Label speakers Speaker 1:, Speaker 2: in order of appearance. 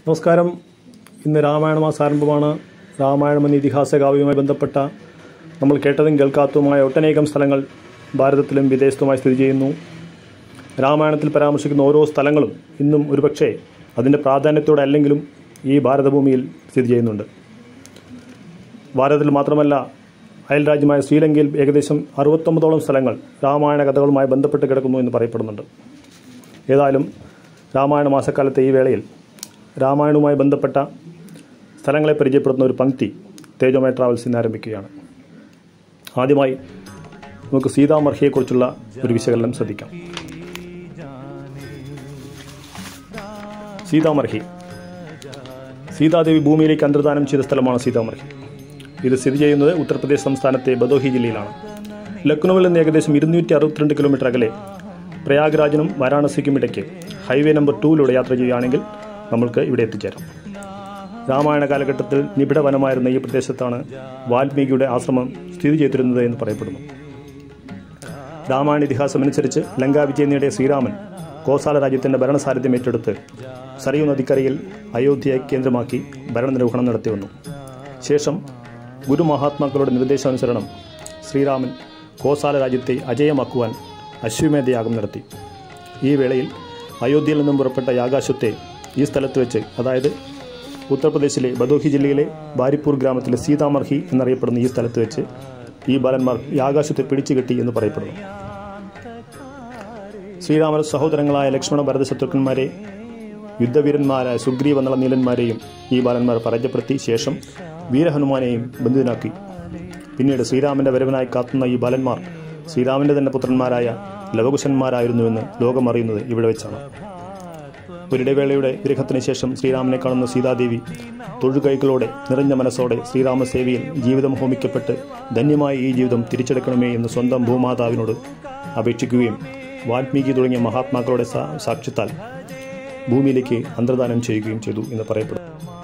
Speaker 1: നമസ്കാരം. ഇന്ന് രാമായണ മാസാരംഭമാണ്. രാമായണം എന്ന ഇതിഹാസ കാവ്യവുമായി ബന്ധപ്പെട്ട നമ്മൾ കേട്ടതും കേൾക്കാത്തതുമായ ഒട്ടനേകം സ്ഥലങ്ങൾ ഭാരതത്തിലും വിദേശത്തുമായി സ്ഥിതി ചെയ്യുന്നു. രാമായണത്തിൽ പരാമർശിക്കുന്ന ഓരോ സ്ഥലങ്ങളും ഇന്നും ഒരുപക്ഷെ അതിൻ്റെ പ്രാധാന്യത്തോടെ അല്ലെങ്കിലും ഈ ഭാരതഭൂമിയിൽ സ്ഥിതി ചെയ്യുന്നുണ്ട്. ഭാരതത്തിൽ മാത്രമല്ല, അയൽരാജ്യമായ ശ്രീലങ്കയിൽ ഏകദേശം 69ഓളം സ്ഥലങ്ങൾ രാമായണ കഥകളുമായി ബന്ധപ്പെട്ട് കിടക്കുന്നു എന്ന് പറയപ്പെടുന്നുണ്ട്. ഏതായാലും രാമായണ മാസക്കാലത്തെ ഈ വേളയിൽ രാമായണവുമായി ബന്ധപ്പെട്ട സ്ഥലങ്ങളെ പരിചയപ്പെടുത്തുന്ന ഒരു പങ്ക്തി തേജോമയ ട്രാവൽസ് ഇന്ന് ആരംഭിക്കുകയാണ്. ആദ്യമായി നമുക്ക് സീതാമർഹിയെക്കുറിച്ചുള്ള ഒരു വിശകലനം ശ്രദ്ധിക്കാം. സീതാമർഹി. സീതാദേവി ഭൂമിയിലേക്ക് അന്തർദാനം ചെയ്ത സ്ഥലമാണ് സീതാമർഹി. ഇത് സ്ഥിതി ചെയ്യുന്നത് ഉത്തർപ്രദേശ് സംസ്ഥാനത്തെ ബദോഹി ജില്ലയിലാണ്. ലക്നൌവിൽ നിന്ന് ഏകദേശം 262 കിലോമീറ്റർ അകലെ പ്രയാഗ്രാജിനും വാരാണസിക്കും ഇടയ്ക്ക് ഹൈവേ നമ്പർ 2 യാത്ര ചെയ്യുകയാണെങ്കിൽ നമ്മൾക്ക് ഇവിടെ എത്തിച്ചേരാം. രാമായണ കാലഘട്ടത്തിൽ നിബിഡ വനമായിരുന്ന ഈ പ്രദേശത്താണ് വാൽമീകിയുടെ ആശ്രമം സ്ഥിതി ചെയ്തിരുന്നത് എന്ന് പറയപ്പെടുന്നു. രാമായണ ഇതിഹാസമനുസരിച്ച് ലങ്കാവിജയം നേടിയ ശ്രീരാമൻ കോസാല രാജ്യത്തിൻ്റെ ഭരണസാരഥ്യം ഏറ്റെടുത്ത് സരയൂ നദിക്കരയിൽ അയോധ്യയെ കേന്ദ്രമാക്കി ഭരണനിർവഹണം നടത്തി വന്നു. ശേഷം ഗുരുമഹാത്മാക്കളുടെ നിർദ്ദേശാനുസരണം ശ്രീരാമൻ കോസാല രാജ്യത്തെ അജയമാക്കുവാൻ അശ്വമേധയാഗം നടത്തി. ഈ വേളയിൽ അയോധ്യയിൽ നിന്നും പുറപ്പെട്ട യാഗാശ്വത്തെ ഈ സ്ഥലത്ത് വെച്ച്, അതായത് ഉത്തർപ്രദേശിലെ ബദോഹി ജില്ലയിലെ ബാരിപ്പൂർ ഗ്രാമത്തിലെ സീതാമർഹി എന്നറിയപ്പെടുന്ന ഈ സ്ഥലത്ത് വെച്ച് ഈ ബാലന്മാർ യാഗാശ്വത്തെ പിടിച്ചുകെട്ടി എന്ന് പറയപ്പെടുന്നു. ശ്രീരാമൻ സഹോദരങ്ങളായ ലക്ഷ്മണ ഭരത ശത്രുഘ്നന്മാരെ, യുദ്ധവീരന്മാരായ സുഗ്രീവ നള നീലന്മാരെയും ഈ ബാലന്മാർ പരാജയപ്പെടുത്തി ശേഷം വീരഹനുമാനെയും ബന്ധിതനാക്കി. പിന്നീട് ശ്രീരാമന്റെ വരവിനായി കാത്തുന്ന ഈ ബാലന്മാർ ശ്രീരാമന്റെ തന്നെ പുത്രന്മാരായ ലവകുശന്മാരായിരുന്നുവെന്ന് ലോകം അറിയുന്നത് ഇവിടെ വെച്ചാണ്. ഒരിടവേളയുടെ വിരഹത്തിന് ശേഷം ശ്രീരാമനെ കാണുന്ന സീതാദേവി തൊഴുകൈകളോടെ നിറഞ്ഞ മനസ്സോടെ ശ്രീരാമസേവയിൽ ജീവിതം ഹോമിക്കപ്പെട്ട് ധന്യമായ ഈ ജീവിതം തിരിച്ചെടുക്കണമേ എന്ന് സ്വന്തം ഭൂമാതാവിനോട് അപേക്ഷിക്കുകയും വാൽമീകി തുടങ്ങിയ മഹാത്മാക്കളുടെ സാക്ഷ്യത്താൽ ഭൂമിയിലേക്ക് അന്തർദാനം ചെയ്യുകയും ചെയ്തു എന്ന് പറയപ്പെടുന്നു.